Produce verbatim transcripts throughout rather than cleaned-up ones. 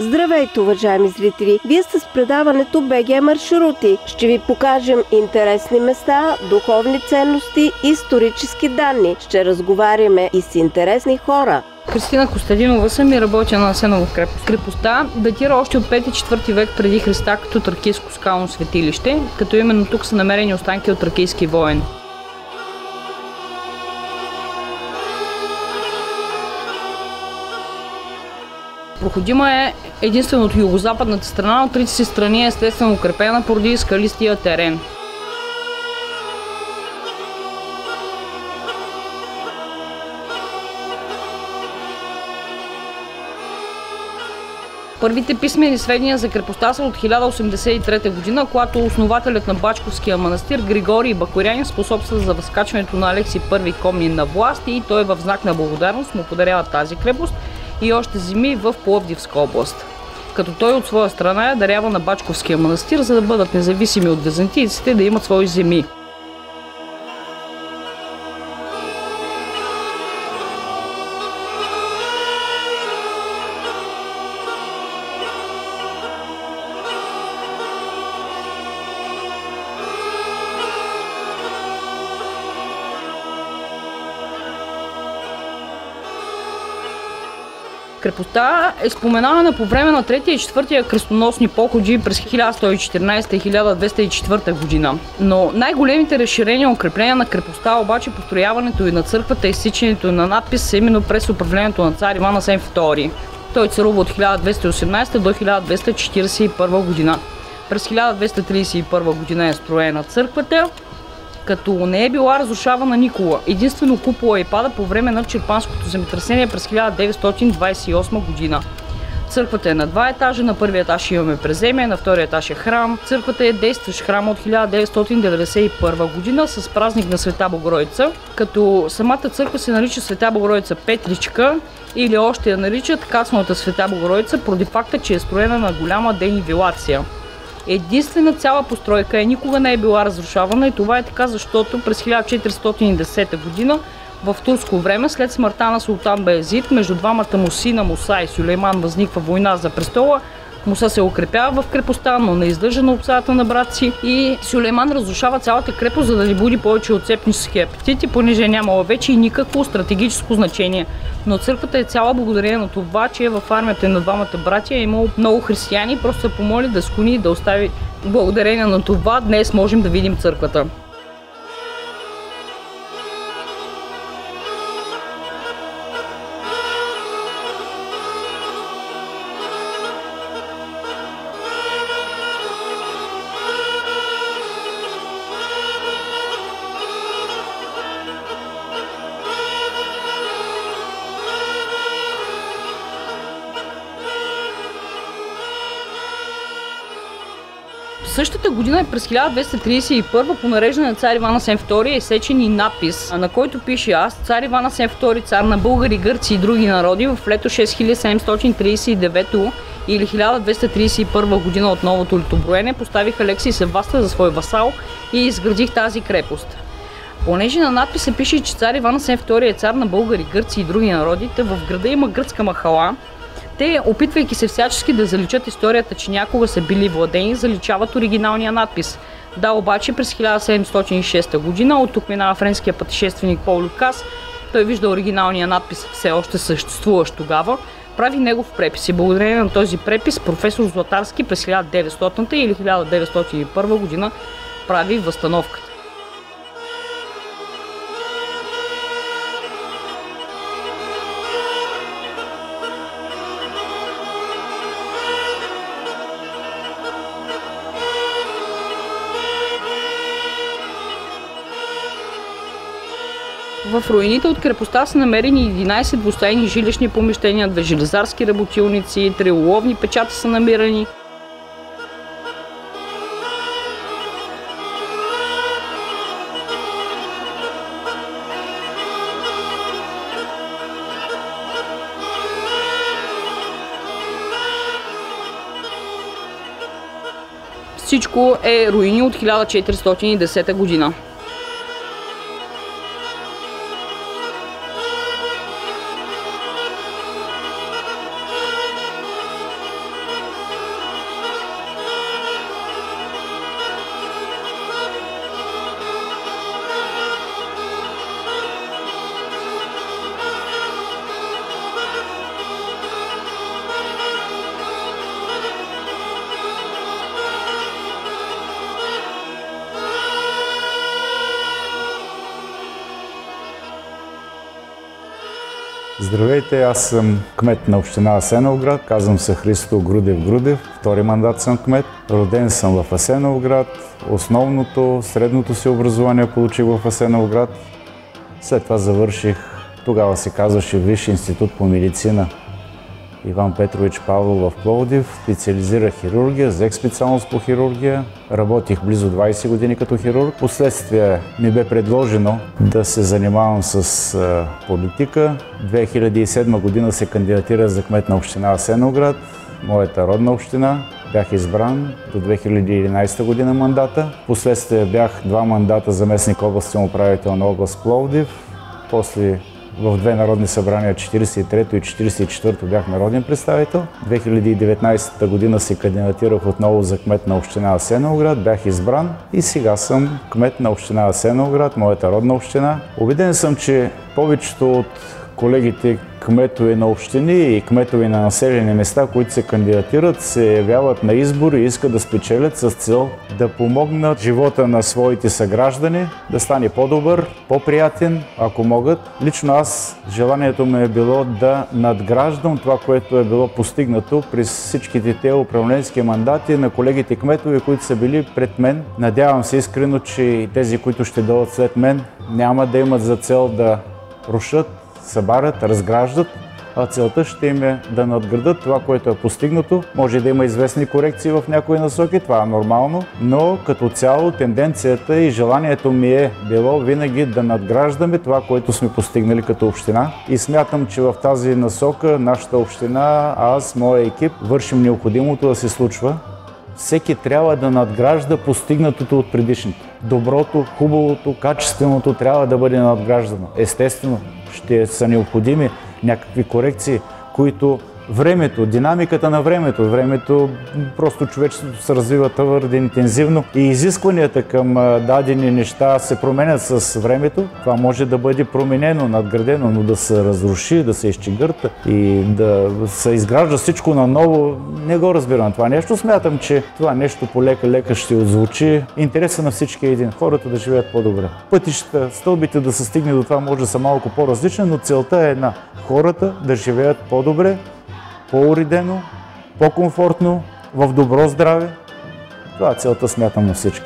Здравейте, уважаеми зрители! Вие сте с предаването БГ Маршрути. Ще ви покажем интересни места, духовни ценности, исторически данни. Ще разговаряме и с интересни хора. Кристина Костадинова съм и работя на Асенова крепост. Крепостта датира още от пети-четвърти век преди Христа като тракийско скално светилище, като именно тук са намерени останки от тракийски воен. Проходима е единствено от югозападната страна, от трите си страни е естествено укрепена поради скалистия терен. Първите писмени сведения за крепостта са от хиляда осемдесет и трета година, когато основателят на Бачковския манастир Григорий Бакорянин способства за възкачването на Алекси Първи Комнин на власт и той в знак на благодарност му подарява тази крепост и още земи в Пловдивска област. Като той от своя страна я дарява на Бачковския манастир, за да бъдат независими от византийците, да имат свои земи. Крепостта е споменавана по време на третия и четвъртия кръстоносни походи през хиляда сто и четиринадесета и хиляда двеста и четвърта година. Но най-големите разширения и укрепления на крепостта, обаче построяването и на църквата и изсичането на надпис са именно през управлението на цар Иван Асен Втори. Той царува от хиляда двеста и осемнадесета до хиляда двеста четиридесет и първа година. През хиляда двеста тридесет и първа година е строена църквата, като не е била разрушавана никога. Единствено купола й пада по време на Чирпанското земетресение през хиляда деветстотин двадесет и осма година. Църквата е на два етажа, на първия етаж имаме преземие, на втория етаж е храм. Църквата е действащ храм от хиляда деветстотин деветдесет и първа година с празник на Света Богородица, като самата църква се нарича Света Богородица Петричка или още я наричат Кацнала Света Богородица, поради факта, че е строена на голяма денивелация. Единствена цяла постройка е никога не е била разрушавана и това е така, защото през хиляда четиристотин и десета година в турско време, след смъртта на султан Баязид, между двамата му сина Муса и Сюлейман възниква война за престола. Муса се укрепява в крепостта, но не издържа на обсадата на брат си и Сюлейман разрушава цялата крепост, за да не буди повече отцепнически апетити, понеже нямала вече и никакво стратегическо значение. Но църквата е цяла благодарение на това, че в армията на двамата братя е имало много християни, просто се помоли да склони и да остави. Благодарение на това днес можем да видим църквата. Същата година, през хиляда двеста тридесет и първа, по нареждане на цар Иван Асен Втори е сечен и надпис, на който пише: "Аз, цар Иван Асен Втори, цар на българи, гърци и други народи, в лето шест хиляди седемстотин тридесет и девето или хиляда двеста тридесет и първа година от новото летоброене, поставих Алексий Севаста за свой васал и изградих тази крепост." Понеже на надписа пише, че цар Иван Асен Втори е цар на българи, гърци и други народи, в града има гръцка махала. Те, опитвайки се всячески да заличат историята, че някога са били владени, заличават оригиналния надпис. Да, обаче през хиляда седемстотин и шеста година от тук минава френския пътешественик Пол Люкас. Той вижда оригиналния надпис, все още съществуващ тогава, прави негов препис и благодарение на този препис професор Златарски през хиляда деветстотинта или хиляда деветстотин и първа година прави възстановката. В руините от крепостта са намерени единадесет двустайни жилищни помещения, две железарски работилници, три уловни печата са намирани. Всичко е руини от хиляда четиристотин и десета година. Здравейте, аз съм кмет на община Асеновград, казвам се Христо Грудев Грудев, втори мандат съм кмет. Роден съм в Асеновград, основното, средното си образование получих в Асеновград. След това завърших, тогава се казваше Висши институт по медицина Иван Петрович Павлов в Пловдив, специализирах хирургия, взех специалност по хирургия, работих близо двайсет години като хирург. Последствие ми бе предложено да се занимавам с а, политика. две хиляди и седма година се кандидатирах за кмет на община Асеновград, моята родна община. Бях избран до две хиляди и единайсета година мандата. Последствие бях два мандата заместник областен управител на област Пловдив. После в две народни събрания, четирийсет и трето и четирийсет и четвърто бях народен представител. две хиляди и деветнайсета година се кандидатирах отново за кмет на община Асеновград, бях избран и сега съм кмет на община Асеновград, моята родна община. Убеден съм, че повечето от колегите кметове на общини и кметове на населени места, които се кандидатират, се явяват на избори и искат да спечелят с цел да помогнат живота на своите съграждани, да стане по-добър, по-приятен, ако могат. Лично аз, желанието ми е било да надграждам това, което е било постигнато през всичките те управленски мандати на колегите кметове, които са били пред мен. Надявам се искрено, че и тези, които ще дойдат след мен, няма да имат за цел да рушат, събарят, разграждат, а целта ще им е да надградат това, което е постигнато. Може да има известни корекции в някои насоки, това е нормално, но като цяло тенденцията и желанието ми е било винаги да надграждаме това, което сме постигнали като община. И смятам, че в тази насока нашата община, аз, моя екип, вършим необходимото да се случва. Всеки трябва да надгражда постигнатото от предишните. Доброто, хубавото, качественото трябва да бъде надграждано. Естествено, ще са необходими някакви корекции, които времето, динамиката на времето, времето просто човечеството се развива твърде интензивно и изискванията към дадени неща се променят с времето. Това може да бъде променено, надградено, но да се разруши, да се изчегърта и да се изгражда всичко наново, не го разбирам това нещо. Смятам, че това нещо полека-лека ще отзвучи. Интересът на всички е един, хората да живеят по-добре. Пътищата, стълбите да се стигне до това може да са малко по-различни, но целта е една. Хората да живеят по-добре, по-уредено, по-комфортно, в добро здраве. Това е целта, смятам, на всички.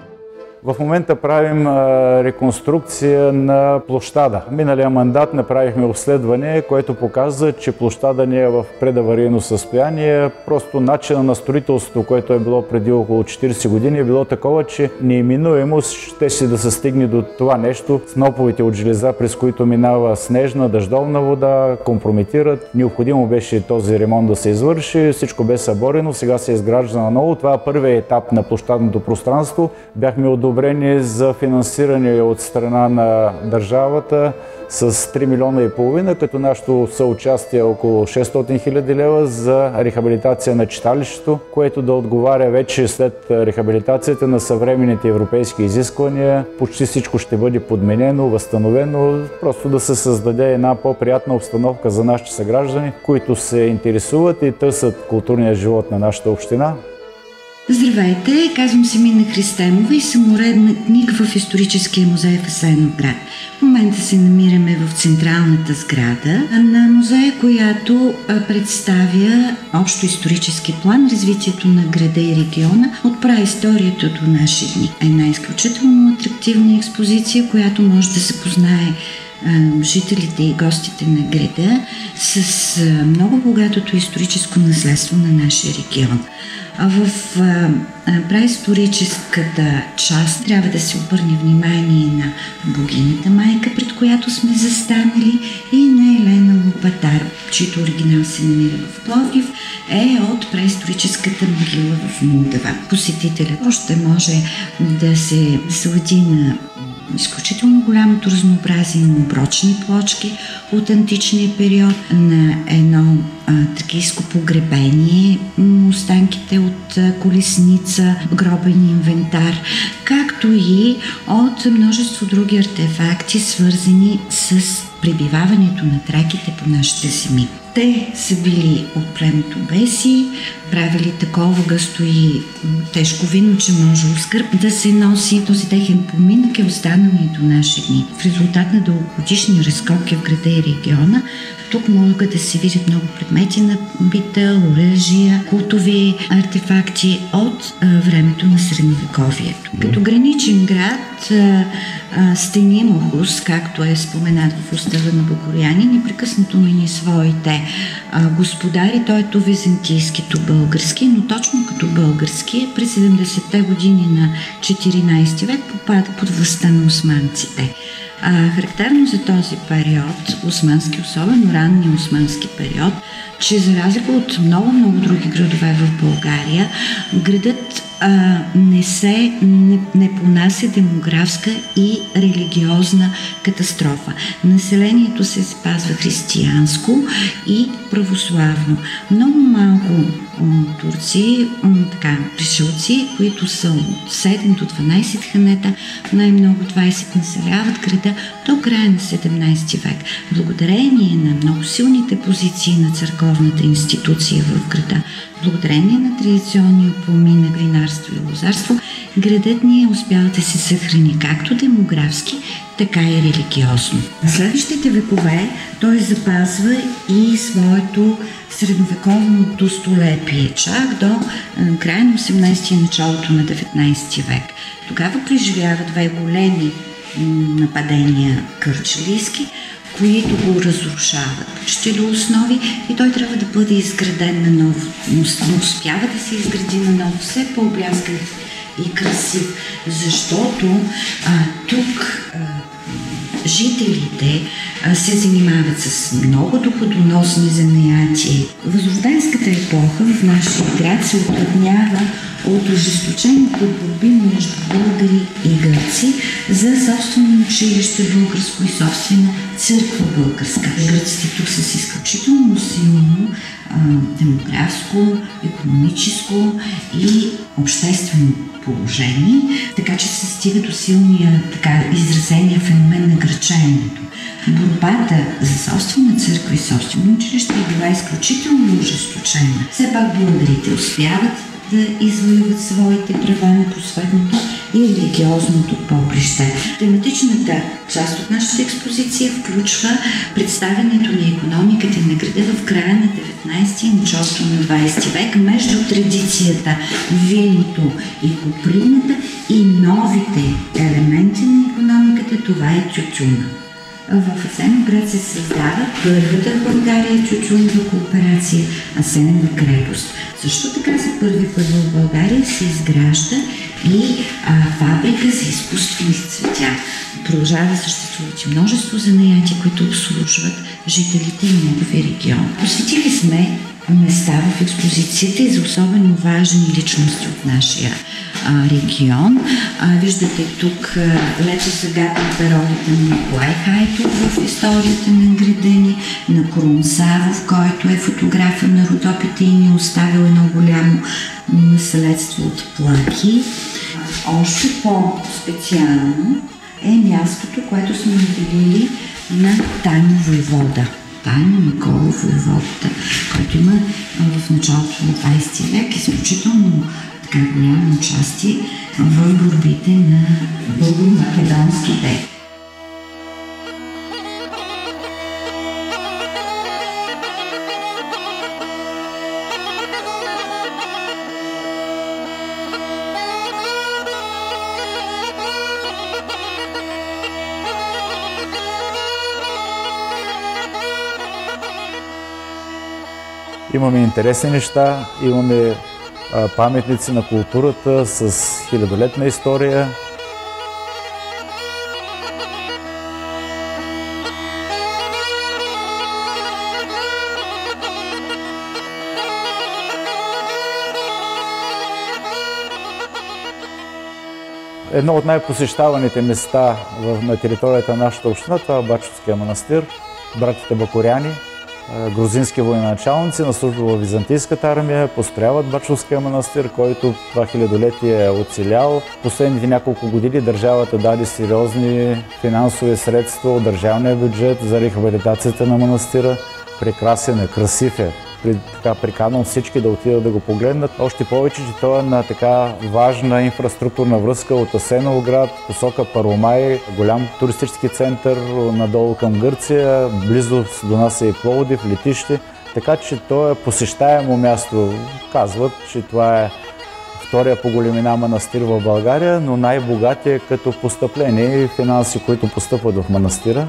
В момента правим а, реконструкция на площада. Миналия мандат направихме обследване, което показва, че площада не е в предаварийно състояние. Просто начина на строителството, което е било преди около четирийсет години, е било такова, че неиминуемо ще си да се стигне до това нещо. Сноповете от железа, през които минава снежна, дъждовна вода, компрометират. Необходимо беше този ремонт да се извърши. Всичко бе съборено, сега се изгражда наново. Това е първият етап на площадното пространство. Бяхме одобрени за финансиране от страна на държавата с три милиона и половина, като нашето съучастие е около шестстотин хиляди лева за рехабилитация на читалището, което да отговаря вече след рехабилитацията на съвременните европейски изисквания. Почти всичко ще бъде подменено, възстановено, просто да се създаде една по-приятна обстановка за нашите съграждани, които се интересуват и търсят културния живот на нашата община. Здравейте, казвам се Мина Христемова и съм уредник в Историческия музей в Асеновград. В момента се намираме в централната сграда на музея, която представя общо исторически план развитието на града и региона от праисторията до наши дни. Една изключително атрактивна експозиция, която може да се познае жителите и гостите на града с много богатото историческо наследство на нашия регион. В праисторическата част трябва да се обърне внимание на богинята майка, пред която сме застанали, и на Елена Лопатар, чийто оригинал се намира в Пловдив, е от праисторическата могила в Молдова. Посетителят още може да се слади на изключително голямото разнообразие на оброчни плочки от античния период, на едно а, тракийско погребение, останките от а, колесница, гробен инвентар, както и от множество други артефакти, свързани с пребиваването на траките по нашите земи. Те са били от племето Беси, правили такова гъсто и тежко вино, че може скърб да се носи. Този техен поминък е останал и до наши дни. В резултат на дългогодишни разкопки в града и региона, тук могат да се видят много предмети на бита, оръжия, култови артефакти от а, времето на средновековието. Като граничен град, а, а, Стенимохус, както е споменат в устава на Богоряни, непрекъснато мини своите а, господари. Той е то византийски, то български, но точно като български през седемдесетте години на четиринайсети век попада под властта на османците. А, характерно за този период, османски, особено ранния османски период, че за разлика от много-много други градове в България, градът а, не се не, не понася демографска и религиозна катастрофа. Населението се запазва християнско и православно. Много малко м, турци, м, така, пришелци, които са от седем до дванайсет ханета, най-много двайсет населяват града до края на седемнайсети век. Благодарение на много силните позиции на църковната институция в града, благодарение на традиционни поминък, винарство и лозарство, градът ни е успял да се съхрани както демографски, така и религиозно. В следващите векове той запазва и своето средновековно достолепие, чак до края на осемнайсети и началото на деветнайсети век. Тогава преживява две големи нападения кърджалийски, които го разрушават почти до основи и той трябва да бъде изграден на ново. Но успява да се изгради на ново, все по-бляскав и красив, защото а, тук а, жителите а, се занимават с много доходоносни занятия. Възрожденската епоха в нашия град се отруднява от ожесточените борби между българи и гърци за собствено училище българско и собствена църква българска. Гърците тук са с изключително силно а, демографско, икономическо и обществено положение, така че се стига до силния така изразения феномен на грачаенето. Борбата за собствена църква и собствено училище е била изключително ожесточена. Все пак българите успяват да извоюват своите права на просветното и религиозното поприще. Тематичната част от нашата експозиция включва представянето на икономиката на града в края на деветнайсети и началото на двайсети век между традицията, виното и коприната и новите елементи на икономиката, това е тютюна. В Асеновград се създава първата в България тютюнова кооперация Асенова крепост. Също така за първи път в България се изгражда и а, фабрика за изкуствени цветя. Продължава да съществуват и множество занятия, които обслужват жителите на неговия регион. Посветили сме места в експозицията и за особено важни личности от нашия а, регион. А, виждате тук лето загадната ролята на Николай Хайтов в историята на града ни, на Крум Савов, който е фотографа на Родопите и ни оставил едно голямо наследство от плаки. Още по-специално е мястото, което сме отделили на Тайно войвода. Тайно Никола войводата, който има в началото на двайсети век изключително така голямо участие в борбите на българо-македонските. Имаме интересни неща, имаме а, паметници на културата с хилядолетна история. Едно от най-посещаваните места в, на територията на нашата община, това е Бачовския манастир, братите Бакоряни. Грузински военачалници на служба в Византийската армия построяват Бачовския манастир, който това хилядолетие е оцелял. Последните няколко години държавата даде сериозни финансови средства от държавния бюджет за рехабилитацията на манастира. прекрасен е, красив е. При, така, приканвам всички да отидат да го погледнат. Още повече, че той е на така важна инфраструктурна връзка от Асеновград, посока Първомай, голям туристически център надолу към Гърция, близо до нас е и Пловдив, летище. Така че то е посещаемо място. Казват, че това е втория по големина манастир в България, но най-богатия като постъпление и финанси, които постъпват в манастира.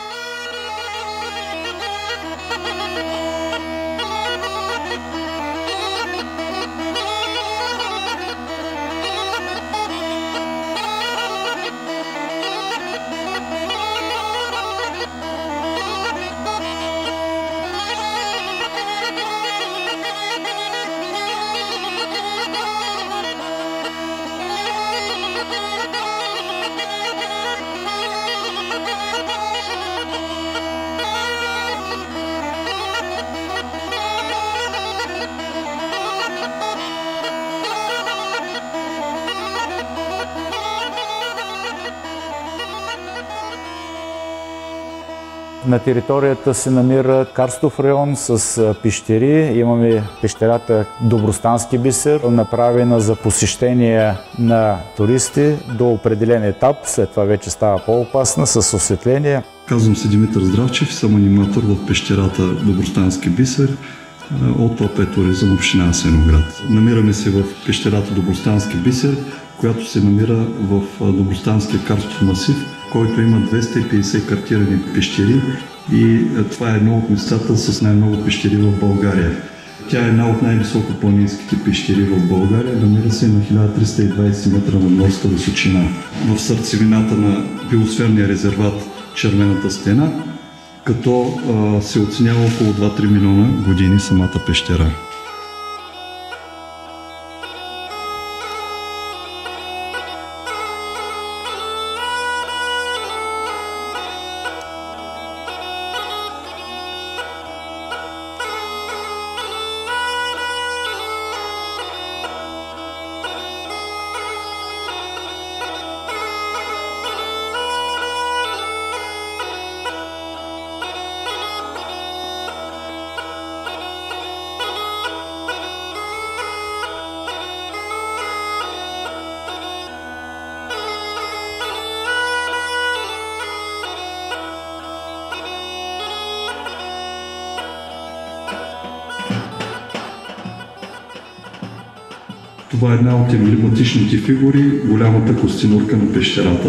На територията се намира карстов район с пещери. Имаме пещерата Добростански бисер, направена за посещение на туристи до определен етап. След това вече става по-опасна с осветление. Казвам се Димитър Здравчев, съм аниматор в пещерата Добростански бисер от ОП Туризъм, община Асеновград. Намираме се в пещерата Добростански бисер, която се намира в Добростанския карстов масив, който има двеста и петдесет картирани пещери и това е едно от местата с най-много пещери в България. Тя е една от най-високопланинските пещери в България, намира се на хиляда триста и двадесет метра надморска височина. В сърцевината на биосферния резерват Червената стена, като а, се оценява около два-три милиона години самата пещера. Това е една от емблематичните фигури, голямата костенурка на пещерата.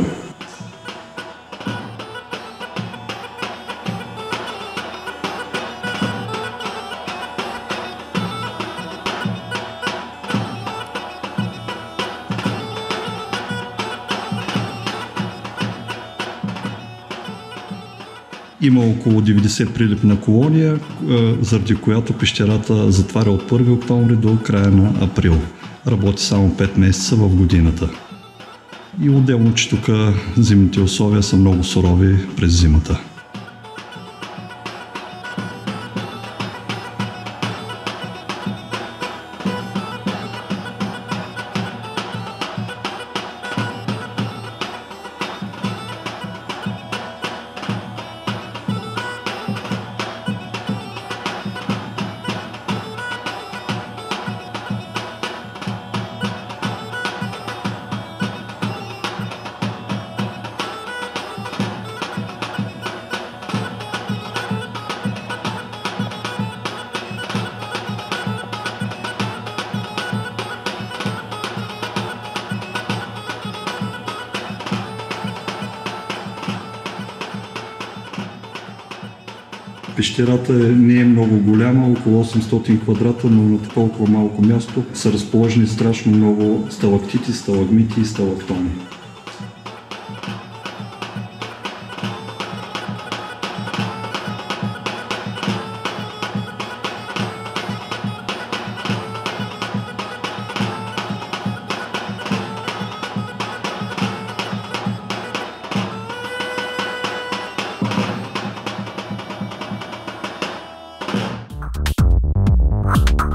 Има около деветдесет прилепна колония, заради която пещерата затваря от първи октомври до края на април. Работи само пет месеца в годината. И отделно, че тук зимните условия са много сурови през зимата. Пещерата не е много голяма, около осемстотин квадрата, но на толкова малко място са разположени страшно много сталактити, сталагмити и сталактони. You